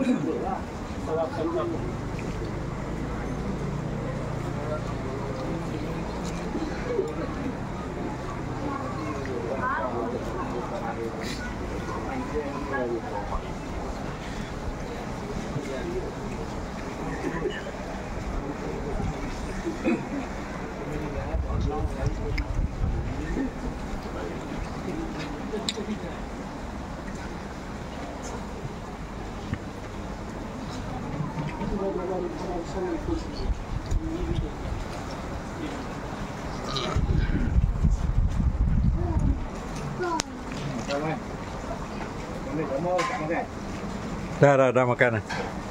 Dah makan.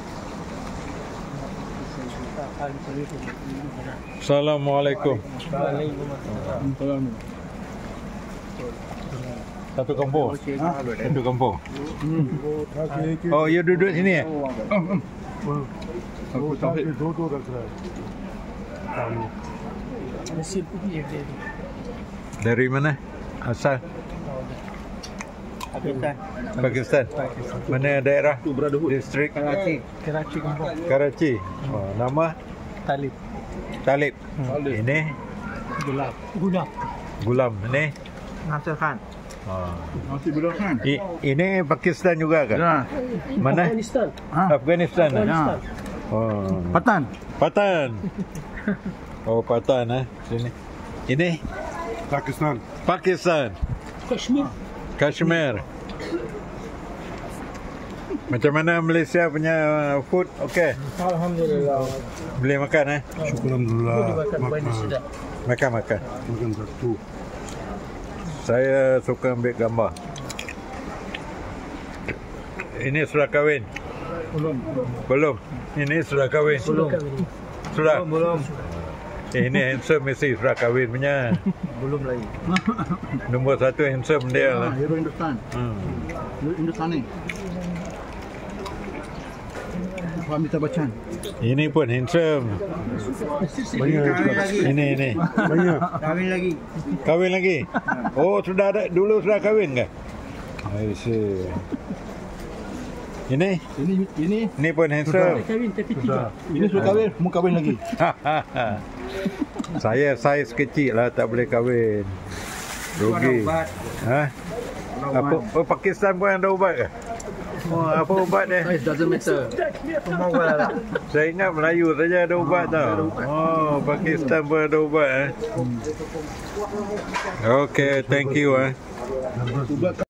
Assalamualaikum. Satu kampung. Satu kampung. Oh, you duduk sini ya? Aku sampai dua dah kira. Dari mana? Asal? Pakistan. Mana daerah? Distrik? Karachi kampung. Karachi. Oh, nama? Talib. Talib. Ini? Gulam. Ini? Nasir Khan. Oh. Masih belum kan? Ini Pakistan juga kan? Ya. Mana? Afghanistan. Ya. Oh. Patan. Patan. Oh, Patan sini. Ini Pakistan. Kashmir. Macam mana Malaysia punya food? Okey. Alhamdulillah. Boleh makan Alhamdulillah. Makan. Makan satu. Saya suka ambil gambar. Ini sudah kahwin? Belum. Ini sudah kahwin? Sudah? Belum. Ini handsome mesti sudah kahwin punya. Belum lagi. Nombor satu handsome dia lah. Hero Hindustan. Hindustani. Amitabh Bachchan. Ini pun handsome. Ini. Banyak. Kahwin lagi? Oh, sudah ada, dulu sudah kahwin ke? I see. Ini pun handsome. Ini sudah kahwin, mau kahwin lagi. Saya saiz kecil lah, tak boleh kahwin. Rugi. Ha? Apa? Oh, Pakistan pun ada ubat ke? Oh, apa ubat dia? It doesn't matter. Saya ingat Melayu saja ada ubat tau. Oh, Pakistan pun ada ubat. Okay, thank you.